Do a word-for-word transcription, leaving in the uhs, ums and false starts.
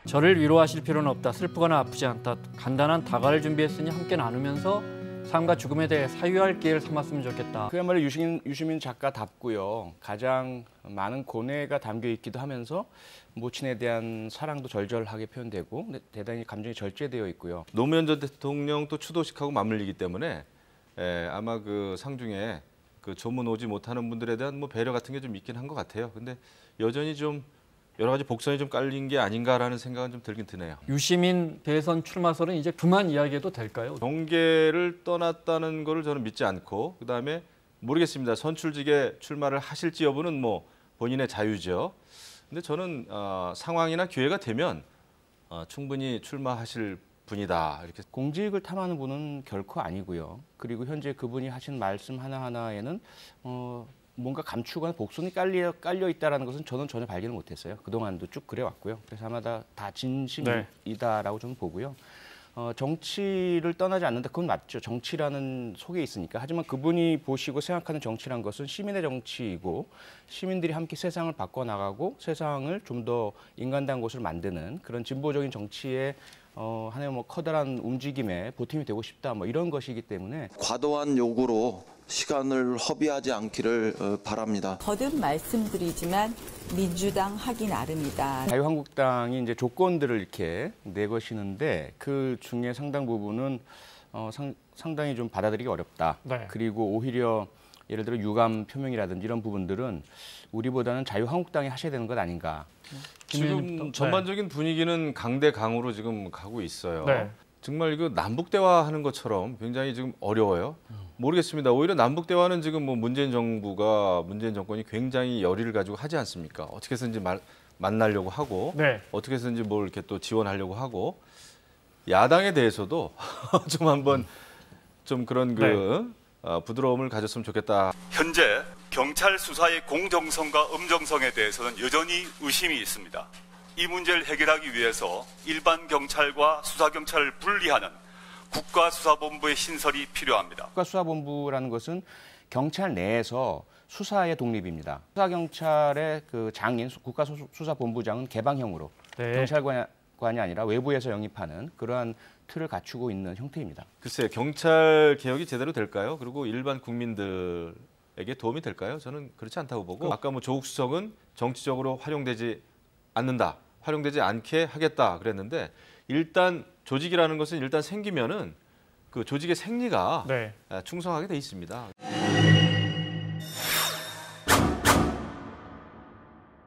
저를 위로하실 필요는 없다. 슬프거나 아프지 않다. 간단한 다가를 준비했으니 함께 나누면서 삶과 죽음에 대해 사유할 기회를 삼았으면 좋겠다. 그야말로 유시민, 유시민 작가답고요. 가장 많은 고뇌가 담겨 있기도 하면서 모친에 대한 사랑도 절절하게 표현되고 대단히 감정이 절제되어 있고요. 노무현 전 대통령 또 추도식하고 맞물리기 때문에 에, 아마 그 상중에 그 조문 오지 못하는 분들에 대한 뭐 배려 같은 게 좀 있긴 한 것 같아요. 근데 여전히 좀 여러 가지 복선이 좀 깔린 게 아닌가라는 생각은 좀 들긴 드네요. 유시민 대선 출마설은 이제 그만 이야기해도 될까요? 경계를 떠났다는 거를 저는 믿지 않고 그다음에 모르겠습니다. 선출직에 출마를 하실지 여부는 뭐 본인의 자유죠. 근데 저는 어, 상황이나 기회가 되면 어, 충분히 출마하실 분이다. 이렇게 공직을 탐하는 분은 결코 아니고요. 그리고 현재 그분이 하신 말씀 하나하나에는 어, 뭔가 감추거나 복선이 깔려, 깔려 있다는 것은 저는 전혀 발견을 못했어요. 그동안도 쭉 그래왔고요. 그래서 아마 다, 다 진심이다라고 네. 저는 보고요. 어, 정치를 떠나지 않는다. 그건 맞죠. 정치라는 속에 있으니까. 하지만 그분이 보시고 생각하는 정치란 것은 시민의 정치이고 시민들이 함께 세상을 바꿔나가고 세상을 좀 더 인간다운 곳을 만드는 그런 진보적인 정치의 어, 하나의 뭐 커다란 움직임에 보탬이 되고 싶다. 뭐 이런 것이기 때문에 과도한 요구로 시간을 허비하지 않기를 어, 바랍니다. 거듭 말씀드리지만 민주당 하기 나름이다. 자유한국당이 이제 조건들을 이렇게 내것이는데 그 중에 상당 부분은 어, 상, 상당히 좀 받아들이기 어렵다. 네. 그리고 오히려 예를 들어 유감 표명이라든지 이런 부분들은 우리보다는 자유한국당이 하셔야 되는 것 아닌가. 지금 전반적인 분위기는 강대강으로 지금 가고 있어요. 네. 정말 그 남북 대화하는 것처럼 굉장히 지금 어려워요. 모르겠습니다. 오히려 남북 대화는 지금 뭐 문재인 정부가 문재인 정권이 굉장히 열의를 가지고 하지 않습니까? 어떻게 해서든지 말, 만나려고 하고 네. 어떻게 해서든지 뭘 이렇게 또 지원하려고 하고 야당에 대해서도 좀 한번 좀 그런 그 네. 어, 부드러움을 가졌으면 좋겠다. 현재 경찰 수사의 공정성과 엄정성에 대해서는 여전히 의심이 있습니다. 이 문제를 해결하기 위해서 일반 경찰과 수사경찰을 분리하는 국가수사본부의 신설이 필요합니다. 국가수사본부라는 것은 경찰 내에서 수사의 독립입니다. 수사경찰의 그 장인, 국가수사본부장은 개방형으로 네. 경찰관이 아니라 외부에서 영입하는 그러한 틀을 갖추고 있는 형태입니다. 글쎄요, 경찰 개혁이 제대로 될까요? 그리고 일반 국민들에게 도움이 될까요? 저는 그렇지 않다고 보고 아까 뭐 조국 수석은 정치적으로 활용되지 않는다, 활용되지 않게 하겠다 그랬는데 일단 조직이라는 것은 일단 생기면은 그 조직의 생리가 네. 충성하게 돼 있습니다.